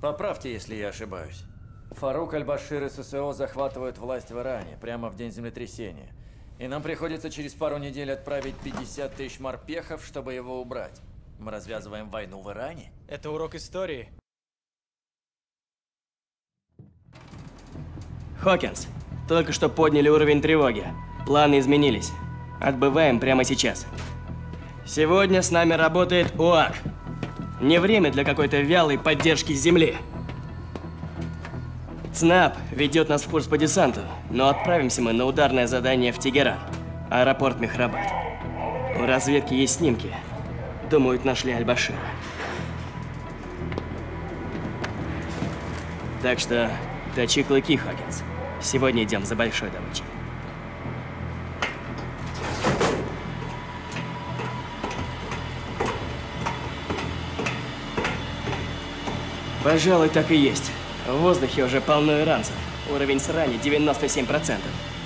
Поправьте, если я ошибаюсь. Фарук Аль-Башир и ССО захватывают власть в Иране прямо в день землетрясения. И нам приходится через пару недель отправить 50 тысяч морпехов, чтобы его убрать. Мы развязываем войну в Иране? Это урок истории. Хокинс, только что подняли уровень тревоги. Планы изменились. Отбываем прямо сейчас. Сегодня с нами работает УАК. Не время для какой-то вялой поддержки с земли. ЦНАП ведет нас в курс по десанту, но отправимся мы на ударное задание в Тегеран, аэропорт Мехрабад. У разведки есть снимки. Думают, нашли Аль-Башира. Так что точи клыки, Хокинс. Сегодня идем за большой добычей. Пожалуй, так и есть. В воздухе уже полно иранцев. Уровень срани 97%.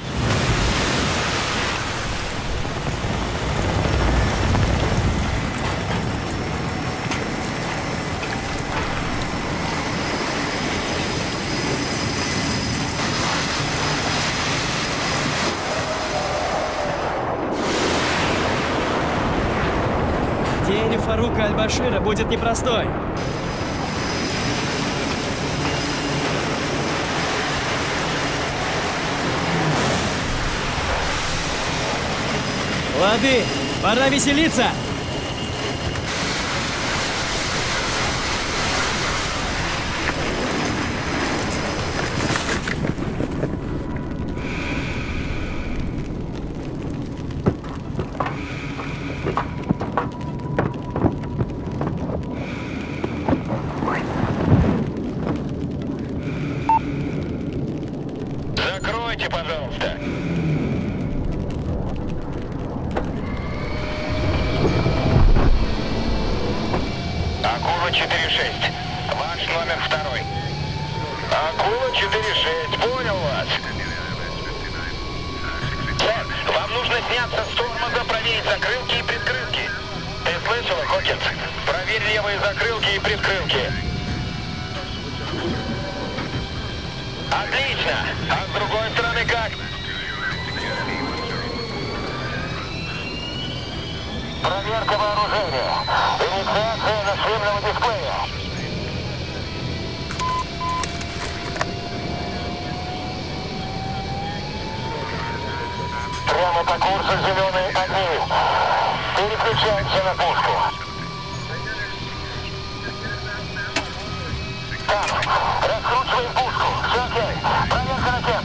День у Фарука Аль-Башира будет непростой. Лады, пора веселиться! Закройте, пожалуйста. Акула 4-6. Ваш номер 2. Акула 4-6. Понял вас. Сэр, вам нужно сняться с тормоза, проверить закрылки и предкрылки. Ты слышала, Хокинс? Проверь левые закрылки и предкрылки. Отлично. А с другой стороны как? Проверка вооружения. Инициация нашлемного дисплея. Прямо по курсу зеленые огни. Переключаемся на пушку. Там. Раскручиваем пушку. Все окей. Проверка ракет.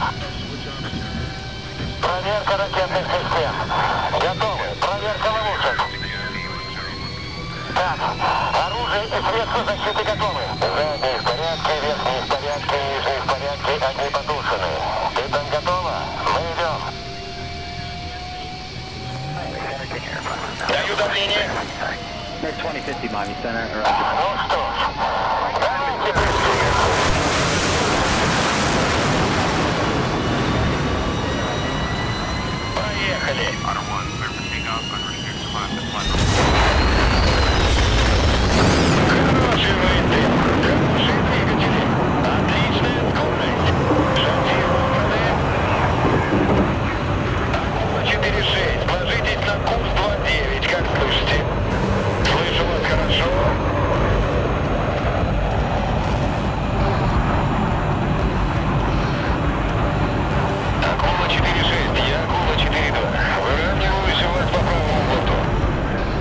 Проверка ракетных систем. Готовы. Проверка ловушек. Так, оружие и средства защиты готовы. Задние в порядке, верхние в порядке, нижние в порядке, огни потушены. Ты там готова? Мы идем. Даю давление. Ну что ж, давайте приступим. Поехали. Хороший выстрел, хорошие двигатели, отличная скорость. Шатированы. Акула 4-6, ложитесь на курс 2-9, как слышите? Слышу вас хорошо. Акула 4-6, я Акула 4-2. Выравниваюсь у вас по правому борту.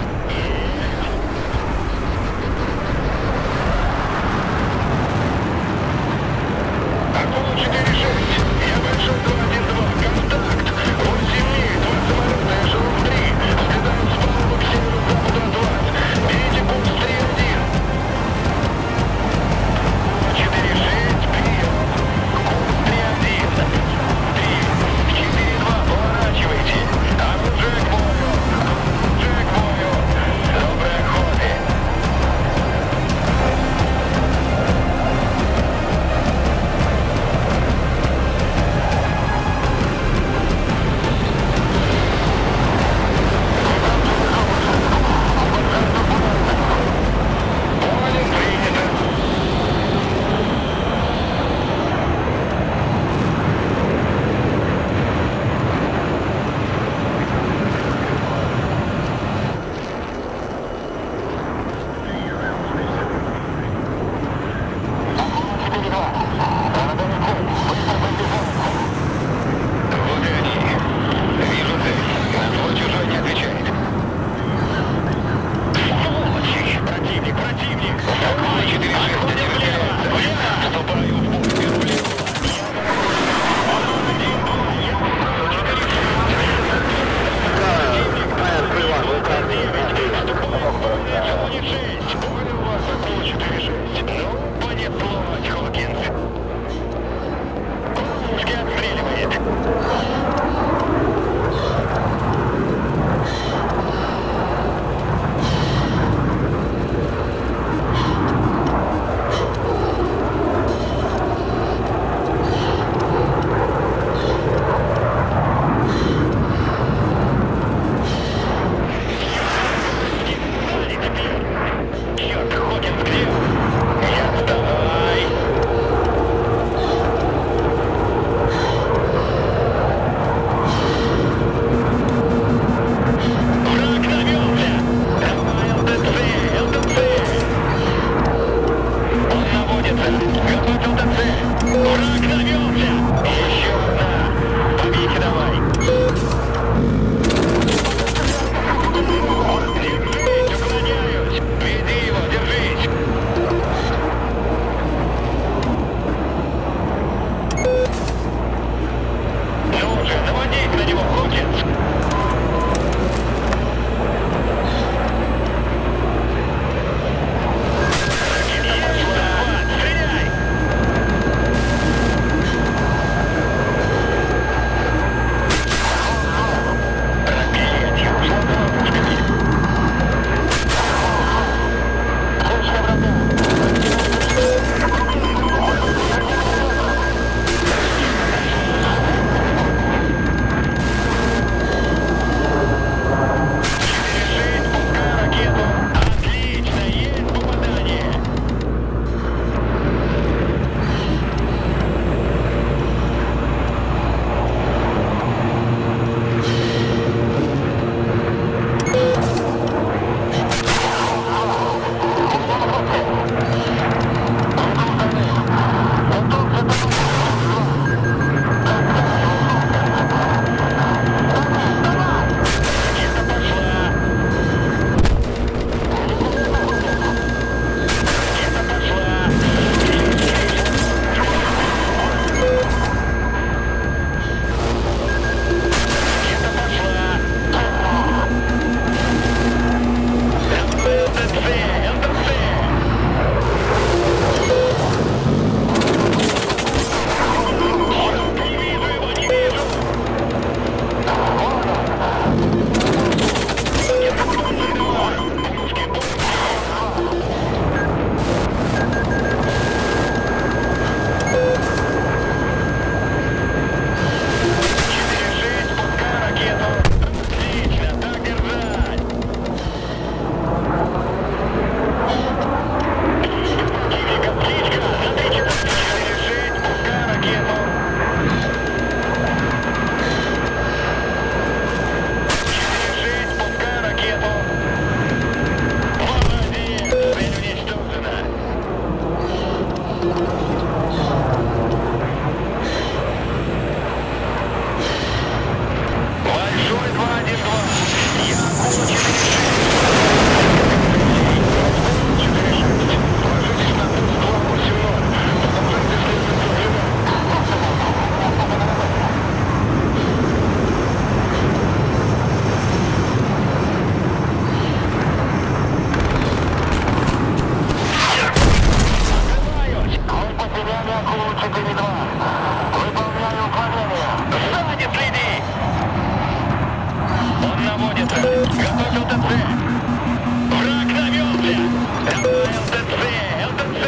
Готовь ЛТЦ! Враг навелся! Давай, ЛТЦ! ЛТЦ!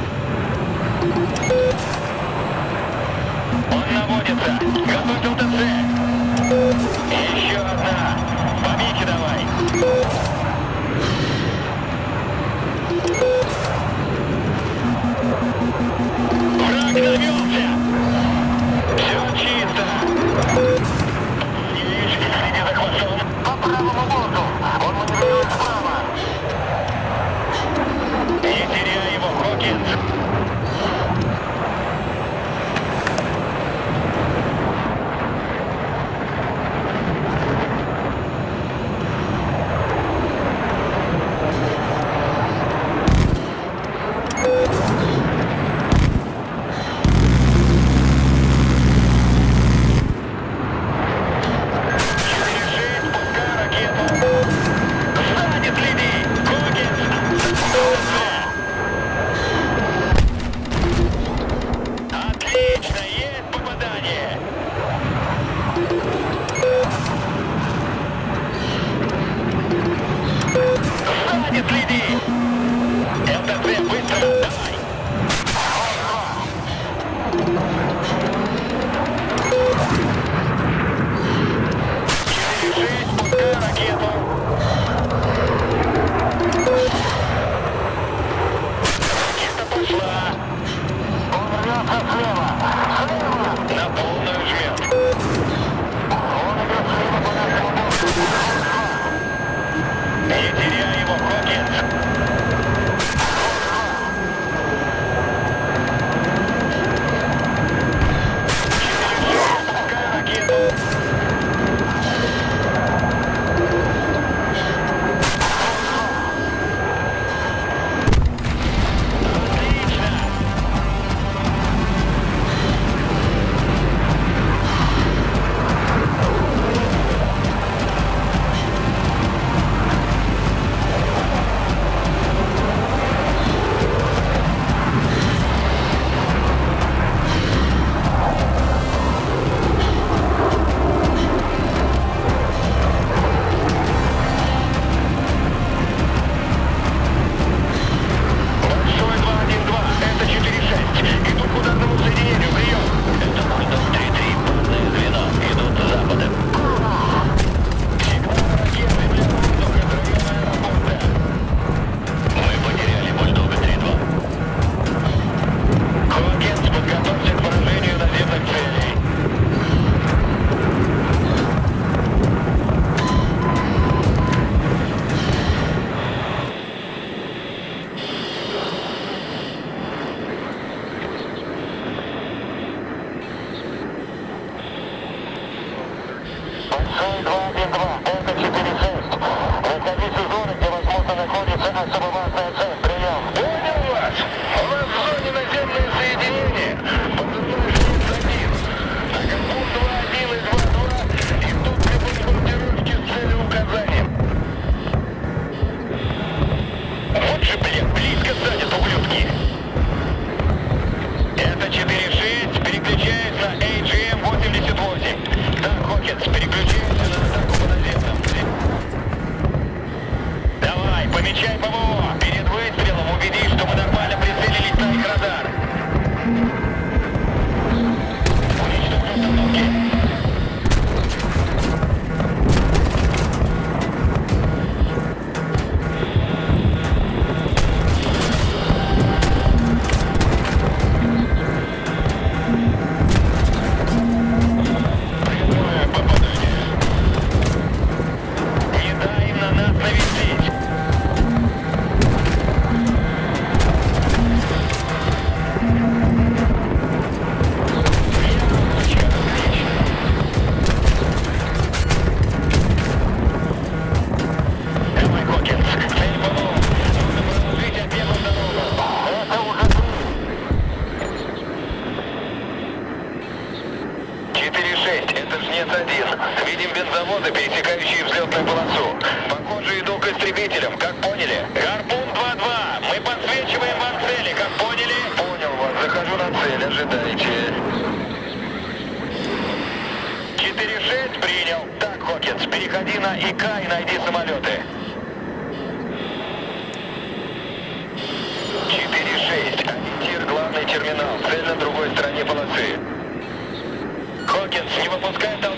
Он наводится! Готовь ЛТЦ! Еще одна! Побейте давай! Враг навелся! Все чисто! Следи за хвостом! По правому борту! Он маневрирует справа! Не теряй его, Хокинс! Хокинс, не выпускай